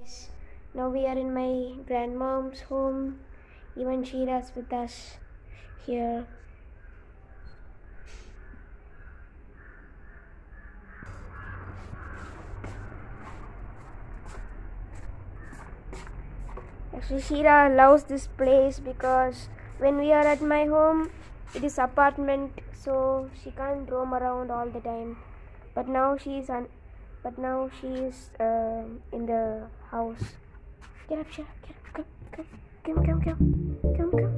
guys. Now we are in my grandmom's home. Even Shira's with us here. Actually, Shira loves this place because when we are at my home, it is apartment, so she can't roam around all the time. But now she is in the house. Get up, Shira. Get up. Come.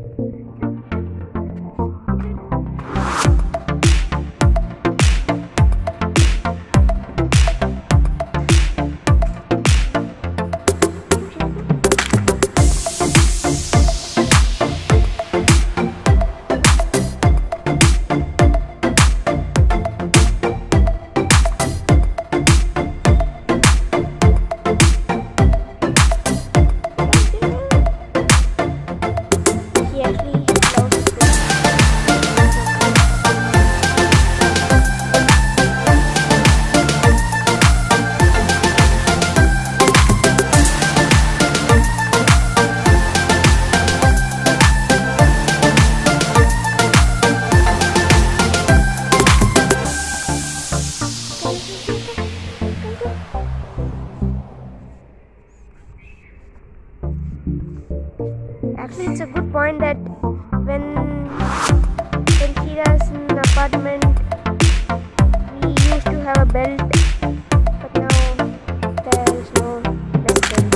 Actually, it's a good point that when Shira's in an apartment, we used to have a belt, but now there is no belt.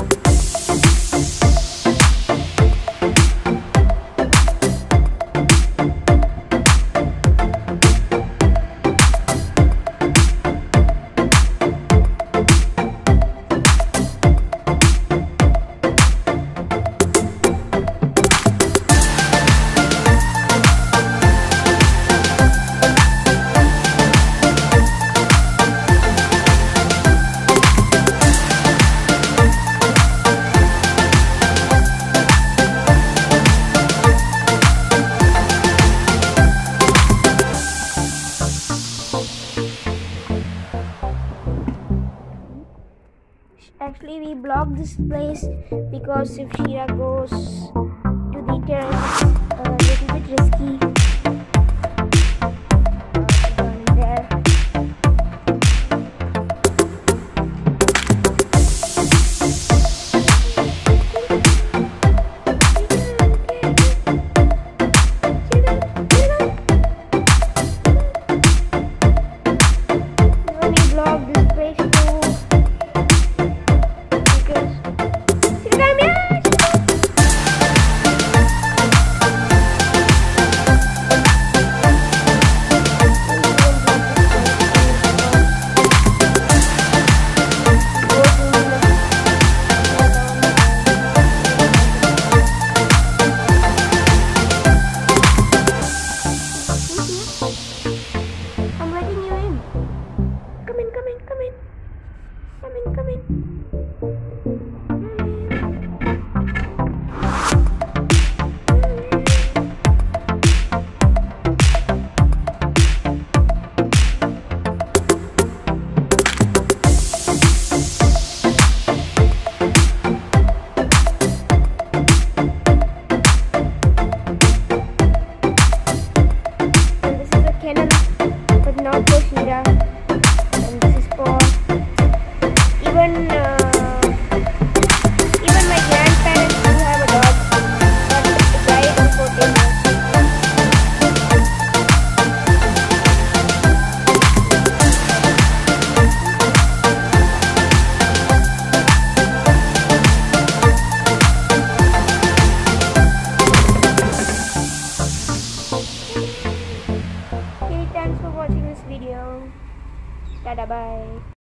Actually, we blocked this place because if Shira goes to the terrace, a little bit risky. There. Even we blocked this place too. I'm letting you in. Come in. And this is a kennel, but not for Shira. And this is for even my grandparents do have a dog, but it died before 10 years. Okay, thanks for watching this video. Tada, bye.